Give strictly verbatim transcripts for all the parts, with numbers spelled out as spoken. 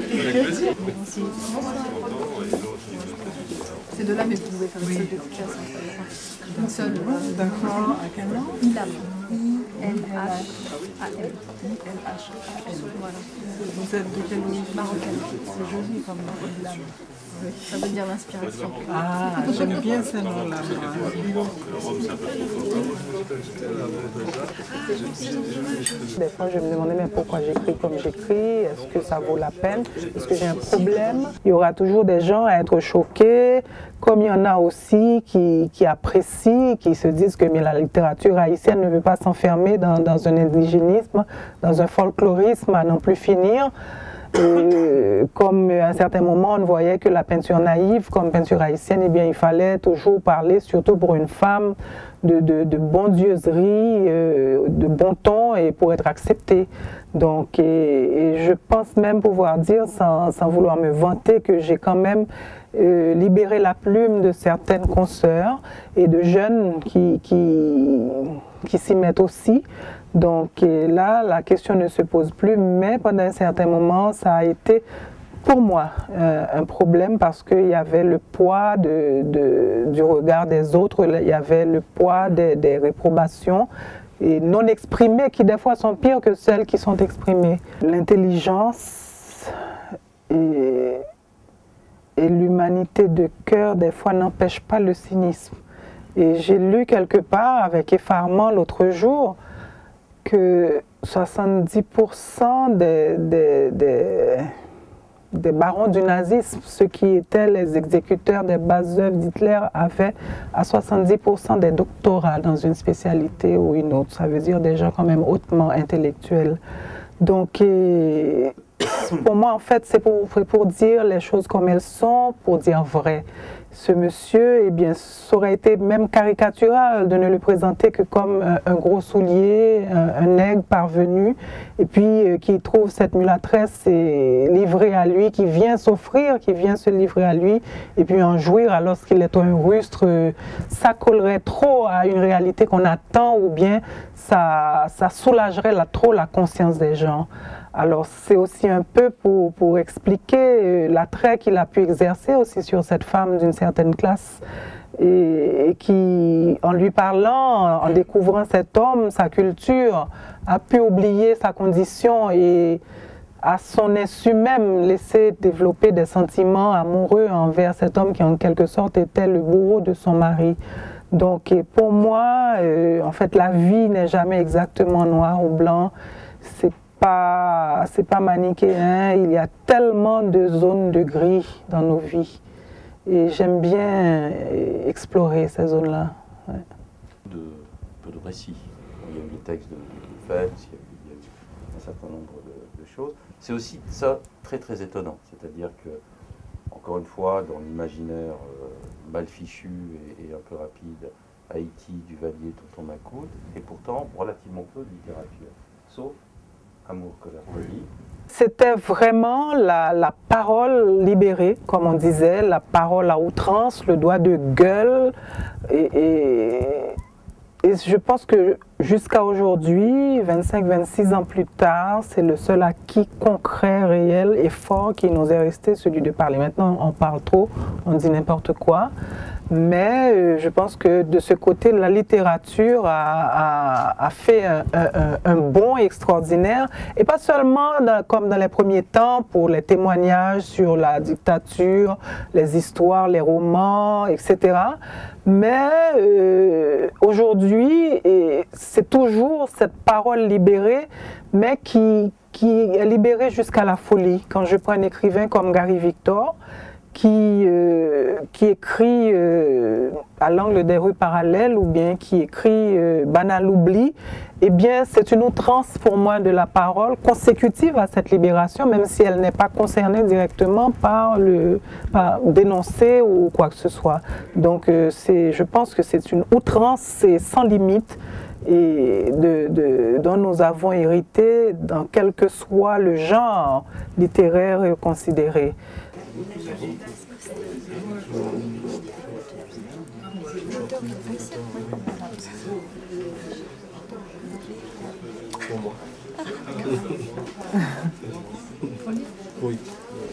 C'est de là, mais vous pouvez faire une seule dédicace. Une seule. D'accord. À quel nom? Ilham. I L H A M. I L H A M. Voilà. Vous êtes de quelle origine? Marocaine. C'est joli comme nom, Ilham. Oui. Ça veut dire l'inspiration. Ah, j'aime bien ce nom-là. Des fois, je me demandais mais pourquoi j'écris comme j'écris. Est-ce que ça vaut la peine? Est-ce que j'ai un problème? Il y aura toujours des gens à être choqués, comme il y en a aussi qui, qui apprécient, qui se disent que mais la littérature haïtienne ne veut pas s'enfermer dans, dans un indigénisme, dans un folklorisme à n'en plus finir. Et comme à un certain moment on voyait que la peinture naïve comme peinture haïtienne, eh bien, il fallait toujours parler, surtout pour une femme, de, de, de bondieuserie, euh, de bon ton et pour être acceptée. Donc, et, et je pense même pouvoir dire, sans, sans vouloir me vanter, que j'ai quand même euh, libéré la plume de certaines consoeurs et de jeunes qui, qui, qui s'y mettent aussi. Donc là, la question ne se pose plus, mais pendant un certain moment, ça a été pour moi euh, un problème parce qu'il y avait le poids de, de, du regard des autres, il y avait le poids des, des réprobations et non exprimées qui des fois sont pires que celles qui sont exprimées. L'intelligence et, et l'humanité de cœur des fois n'empêchent pas le cynisme. Et j'ai lu quelque part avec effarement l'autre jour que soixante-dix pour cent des, des, des, des barons du nazisme, ceux qui étaient les exécuteurs des basses œuvres d'Hitler, avaient à soixante-dix pour cent des doctorats dans une spécialité ou une autre. Ça veut dire des gens quand même hautement intellectuels. Donc, et, pour moi, en fait, c'est pour, pour dire les choses comme elles sont, pour dire vrai. Ce monsieur, eh bien, ça aurait été même caricatural de ne le présenter que comme un, un gros soulier, un, un nègre parvenu, et puis euh, qui trouve cette mulâtresse et livrée à lui, qui vient s'offrir, qui vient se livrer à lui, et puis en jouir alors qu'il est un rustre. Euh, ça collerait trop à une réalité qu'on attend, ou bien ça, ça soulagerait la, trop la conscience des gens. Alors c'est aussi un peu pour, pour expliquer l'attrait qu'il a pu exercer aussi sur cette femme d'une certaine classe et, et qui, en lui parlant, en découvrant cet homme, sa culture, a pu oublier sa condition et à son insu même laisser développer des sentiments amoureux envers cet homme qui en quelque sorte était le bourreau de son mari. Donc pour moi, euh, en fait la vie n'est jamais exactement noir ou blanc. C'est pas, c'est pas manichéen, il y a tellement de zones de gris dans nos vies et j'aime bien explorer ces zones-là. Ouais. De, peu de récits. Il y a eu des textes de, de fêtes, il y a eu, il y a eu un certain nombre de, de choses. C'est aussi ça très très étonnant, c'est-à-dire que, encore une fois, dans l'imaginaire euh, mal fichu et, et un peu rapide, Haïti, Duvalier, Tonton Macoute, et pourtant relativement peu de littérature, sauf Amour, colère, folie. C'était vraiment la, la parole libérée, comme on disait, la parole à outrance, le doigt de gueule. Et, et, et je pense que jusqu'à aujourd'hui, vingt-cinq vingt-six ans plus tard, c'est le seul acquis concret, réel et fort qui nous est resté, celui de parler. Maintenant, on parle trop, on dit n'importe quoi. Mais euh, je pense que de ce côté, la littérature a, a, a fait un, un, un bond extraordinaire. Et pas seulement dans, comme dans les premiers temps pour les témoignages sur la dictature, les histoires, les romans, et cetera. Mais euh, aujourd'hui, c'est toujours cette parole libérée, mais qui, qui est libérée jusqu'à la folie. Quand je prends un écrivain comme Gary Victor, Qui, euh, qui écrit euh, à l'angle des rues parallèles ou bien qui écrit euh, Banal oubli, eh bien c'est une outrance pour moi de la parole consécutive à cette libération, même si elle n'est pas concernée directement par le par dénoncé ou quoi que ce soit. Donc euh, je pense que c'est une outrance sans limite et de, de, dont nous avons hérité dans quel que soit le genre littéraire considéré. Pour moi. Oui.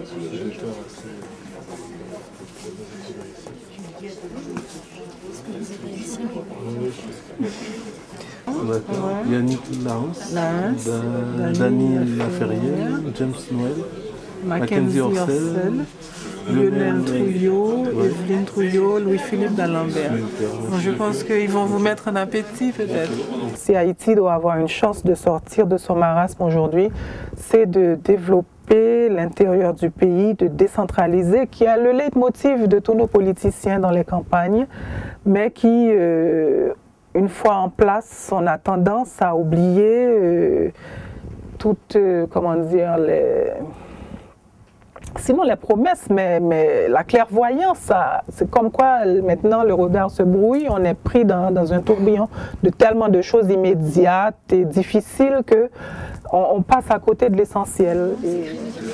D'accord. Yannick Laos, Laos, Da- Daniel Daniel Laferrière, Laferrière, James Noël, Mackenzie Orsel, Lionel Trouillot, Evelyne Trouillot, Louis-Philippe d'Alembert. Donc je pense qu'ils vont vous mettre en appétit peut-être. Si Haïti doit avoir une chance de sortir de son marasme aujourd'hui, c'est de développer l'intérieur du pays, de décentraliser, qui est le leitmotiv de tous nos politiciens dans les campagnes, mais qui, euh, une fois en place, on a tendance à oublier euh, toutes, euh, comment dire, les... Sinon les promesses, mais, mais la clairvoyance, c'est comme quoi maintenant le regard se brouille, on est pris dans, dans un tourbillon de tellement de choses immédiates et difficiles que on, on passe à côté de l'essentiel. Et...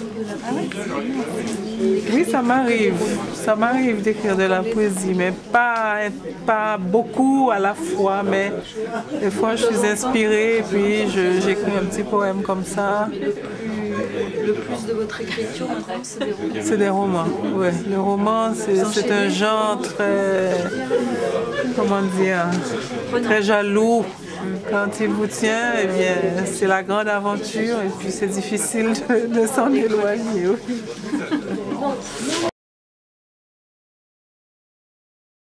Oui, ça m'arrive, ça m'arrive d'écrire de la poésie, mais pas, pas beaucoup à la fois, mais des fois je suis inspirée et puis j'écris un petit poème comme ça. Le plus de votre écriture maintenant, c'est des romans? C'est des romans, oui. Le roman, c'est un genre très, comment dire, très jaloux. Quand il vous tient, eh bien, c'est la grande aventure et puis c'est difficile de, de s'en éloigner. Oui.